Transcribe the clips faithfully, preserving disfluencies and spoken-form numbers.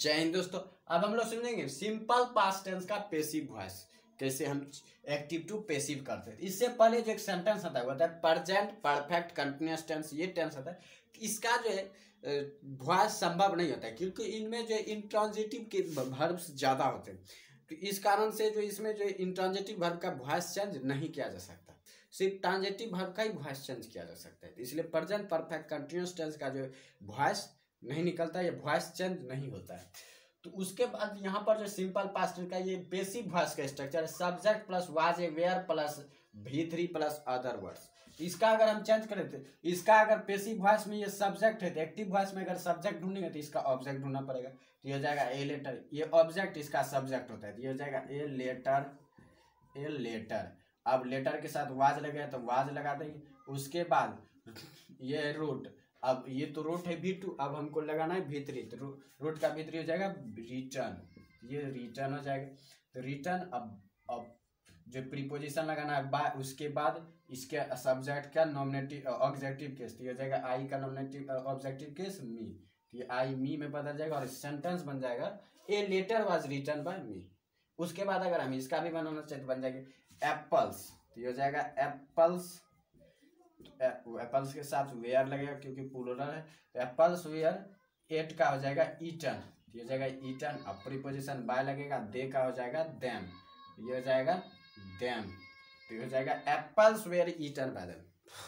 जय हिंद दोस्तों। अब हम लोग समझेंगे सिंपल पास्ट टेंस का पैसिव वॉइस, कैसे हम एक्टिव टू पैसिव करते हैं। इससे पहले जो एक सेंटेंस आता है वो होता है प्रेजेंट परफेक्ट कंटिन्यूअस टेंस। ये टेंस आता है, इसका जो है वॉइस संभव नहीं होता है क्योंकि इनमें जो इंट्रांजिटिव के वर्ब्स ज़्यादा होते हैं। तो इस कारण से जो इसमें जो इंट्रांजिटिव वर्ब का वॉइस चेंज नहीं किया जा सकता, सिर्फ ट्रांजिटिव वर्ब का ही वॉइस चेंज किया जा सकता है। इसलिए प्रेजेंट परफेक्ट कंटिन्यूअस टेंस का जो वॉइस नहीं निकलता है, ये वॉइस चेंज नहीं होता है। तो उसके बाद यहाँ पर जो सिंपल पास्ट टेंस का ये बेसिक वॉइस का स्ट्रक्चर है, subject plus was a were plus V three plus other words. इसका अगर हम चेंज करें तो इसका अगर पेसिव वॉइस में ये सब्जेक्ट है तो एक्टिव वॉइस में अगर सब्जेक्ट ढूंढेंगे तो इसका ऑब्जेक्ट ढूंढना पड़ेगा। तो ये हो जाएगा ए लेटर, ये ऑब्जेक्ट इसका सब्जेक्ट होता है, तो ये हो जाएगा ए लेटर ए लेटर। अब लेटर के साथ वाज लगेगा तो वाज लगा देंगे। उसके बाद ये रूट, अब ये तो रूट है वी टू, अब हमको लगाना है वी थ्री, तो रूट का वी थ्री हो जाएगा रिटर्न, ये रिटर्न हो जाएगा। तो रिटर्न अब अब जो प्रीपोजिशन लगाना है बाय, उसके बाद इसके सब्जेक्ट का नॉमिनेटिव ऑब्जेक्टिव केस, तो ये हो जाएगा आई का नॉमिनेटिव ऑब्जेक्टिव केस मी, तो ये आई मी में बदल जाएगा और सेंटेंस बन जाएगा a letter was return by me. उसके बाद अगर हम इसका भी बनाना चाहते बन जाएगा एप्पल्स, तो ये हो जाएगा एप्पल्स, एप्पल्स के साथ वेयर लगेगा क्योंकि प्लूरल है। एप्पल्स वेयर एट का हो जाएगा ईटन, ये हो जाएगा ईटन। अब प्रीपोजिशन बाय लगेगा, दे का हो जाएगा देम, ये हो जाएगा देम, तो ये हो जाएगा apples were eaten by them,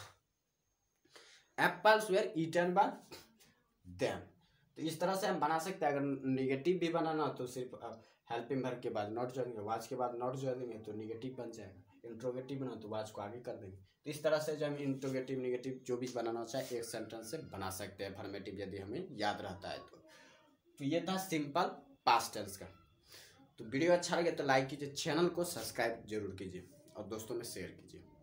apples were eaten by them. तो इस तरह से हम बना सकते हैं। अगर निगेटिव भी बनाना हो तो सिर्फ हेल्पिंग वर्ब के बाद नॉट जोड़ेंगे, वाज के बाद नॉट जोड़ देंगे तो निगेटिव बन जाएगा। इंट्रोगेटिव बना तो वाज को आगे कर देंगे। तो इस तरह से जो हम इंट्रोगेटिव निगेटिव जो भी बनाना चाहे एक सेंटेंस से बना सकते हैं फॉर्मेटिव, यदि हमें याद रहता है तो। तो ये था सिंपल पास्ट टेंस का। तो वीडियो अच्छा लगे तो लाइक कीजिए, चैनल को सब्सक्राइब जरूर कीजिए और दोस्तों में शेयर कीजिए।